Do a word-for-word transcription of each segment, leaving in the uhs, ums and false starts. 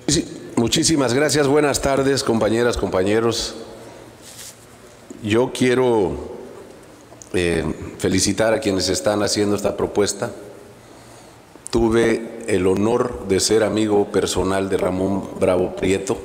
Sí, muchísimas gracias. Buenas tardes, compañeras, compañeros. Yo quiero eh, felicitar a quienes están haciendo esta propuesta. Tuve el honor de ser amigo personal de Ramón Bravo Prieto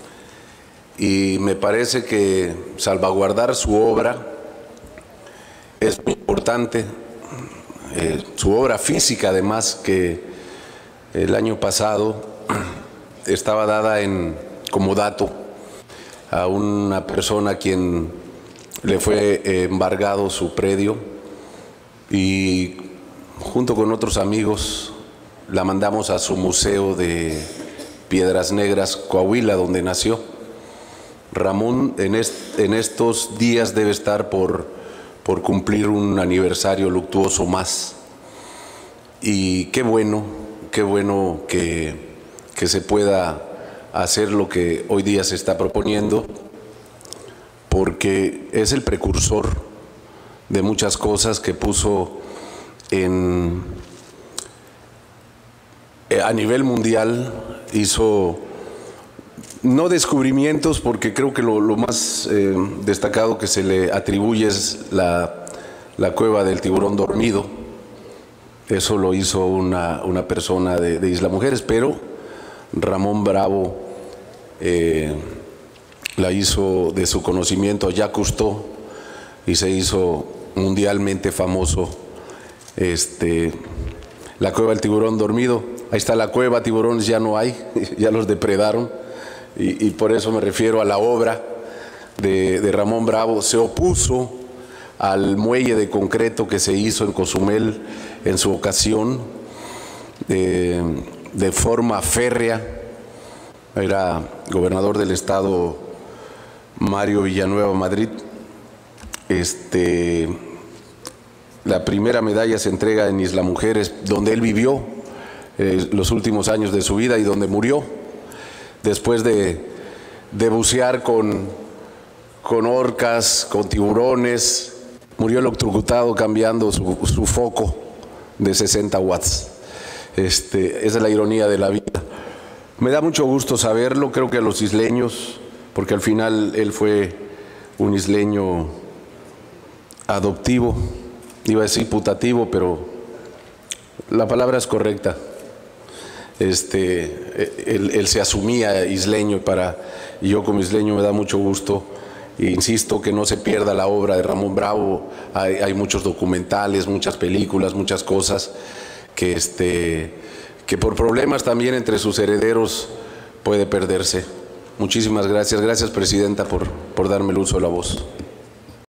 y me parece que salvaguardar su obra es muy importante. Eh, su obra física, además, que el año pasado estaba dada en, como dato a una persona a quien le fue embargado su predio y junto con otros amigos la mandamos a su museo de Piedras Negras, Coahuila, donde nació. Ramón en, est en estos días debe estar por, por cumplir un aniversario luctuoso más. Y qué bueno, qué bueno que, que se pueda hacer lo que hoy día se está proponiendo, porque es el precursor de muchas cosas que puso en, a nivel mundial, hizo no descubrimientos, porque creo que lo, lo más eh, destacado que se le atribuye es la, la cueva del tiburón dormido. Eso lo hizo una, una persona de, de Isla Mujeres, pero Ramón Bravo eh, la hizo de su conocimiento Jacques Cousteau y se hizo mundialmente famoso este, la cueva del tiburón dormido. Ahí está la cueva, tiburones ya no hay, ya los depredaron, y, y por eso me refiero a la obra de, de Ramón Bravo. Se opuso al muelle de concreto que se hizo en Cozumel en su ocasión, de, de forma férrea. Era gobernador del estado Mario Villanueva Madrid. Este, la primera medalla se entrega en Isla Mujeres, donde él vivió eh, los últimos años de su vida y donde murió después de, de bucear con, con orcas, con tiburones. Murió electrocutado cambiando su, su foco de sesenta watts. Este, esa es la ironía de la vida. Me da mucho gusto saberlo. Creo que a los isleños, porque al final él fue un isleño adoptivo, iba a decir putativo, pero la palabra es correcta. Este, él, él se asumía isleño, para, y yo como isleño me da mucho gusto. Insisto que no se pierda la obra de Ramón Bravo. Hay, hay muchos documentales, muchas películas, muchas cosas que, este, que por problemas también entre sus herederos puede perderse. Muchísimas gracias. Gracias, Presidenta, por, por darme el uso de la voz.